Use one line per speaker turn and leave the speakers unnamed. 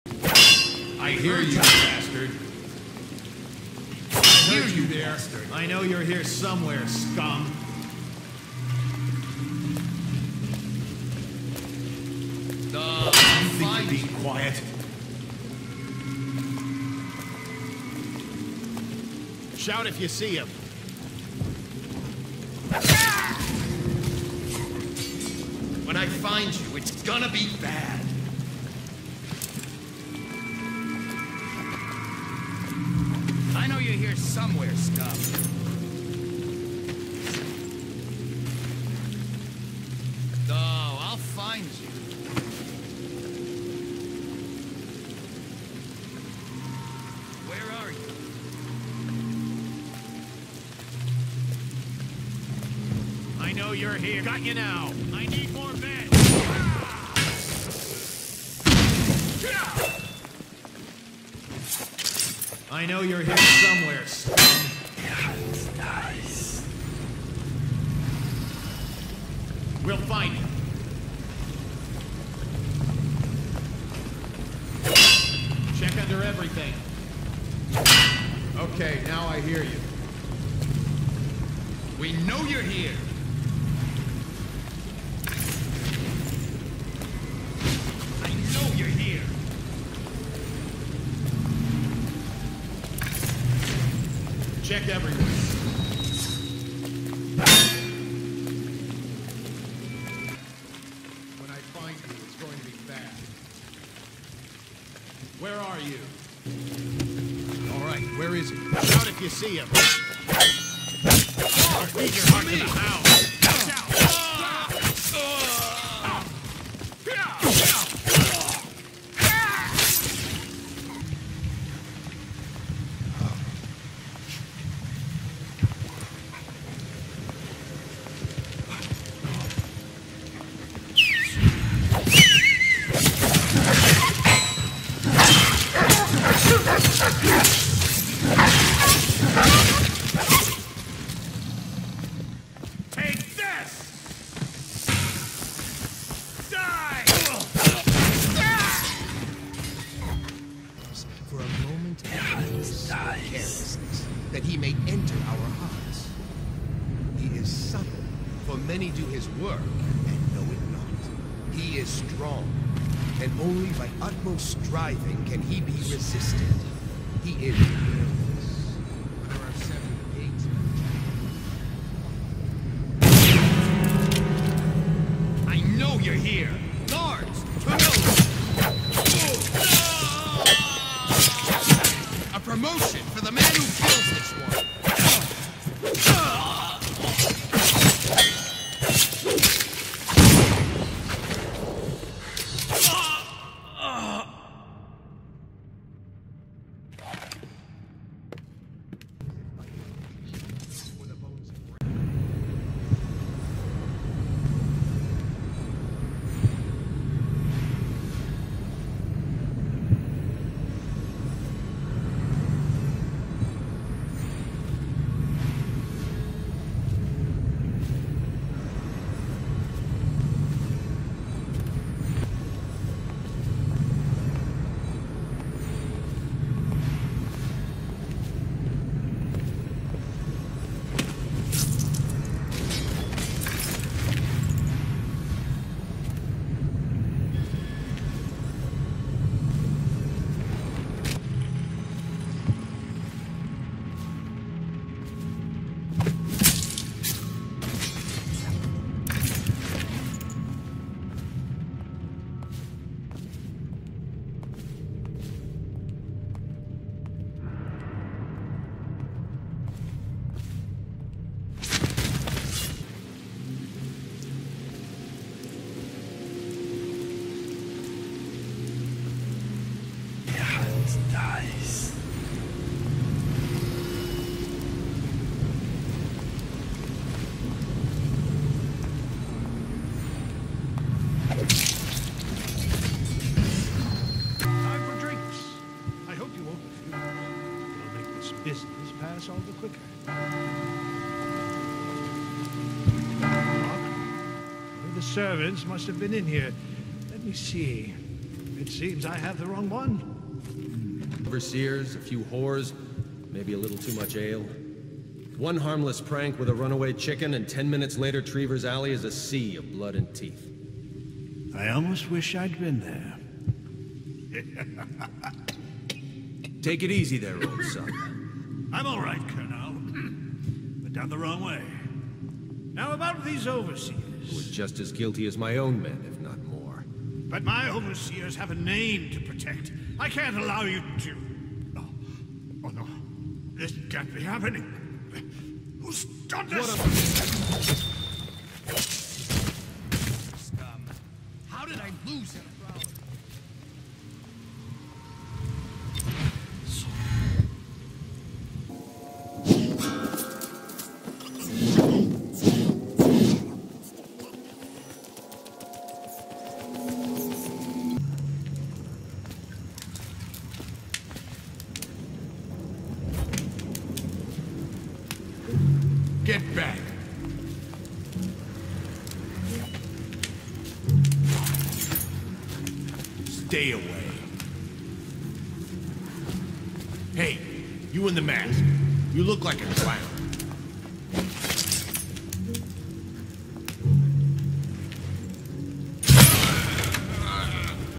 I hear you, bastard. I hear you there.
Bastard. I know you're here somewhere, scum.
Fine.
Be quiet. Shout if you see him.
When I find you, it's gonna be bad. I know you're here somewhere, scum. Oh, I'll find you. Where are you?
I know you're here. Got you now. I need more men. I know you're here somewhere, scum.
Nice.
We'll find you. Check under everything. Okay, now I hear you.
We know you're here. I know you're here.
Check everywhere. When I find you, it's going to be bad. Where are you? All right, where is he? Shout if you see him. I'll feed your heart to the house. Watch out!
That he may enter our hearts. He is subtle, for many do his work and know it not. He is strong, and only by utmost striving can he be resisted. He is fearless. There are 7 gates. I know you're here! Guards! To a promotion for the man who kills this one!
Nice.
Time for drinks. I hope you won't refuse. It'll make this business pass all the quicker. One of the servants must have been in here. Let me see. It seems I have the wrong one.
Overseers, a few whores, maybe a little too much ale. One harmless prank with a runaway chicken, and 10 minutes later, Trevor's Alley is a sea of blood and teeth.
I almost wish I'd been there.
Take it easy there, old son.
I'm all right, Colonel. But down the wrong way. Now about these overseers.
Who are just as guilty as my own men, if not more.
But my overseers have a name to protect. I can't allow you to... Oh no. This can't be happening. Who's done this?
Scum. How did I lose him? Get back! Stay away. Hey, you in the mask. You look like a clown.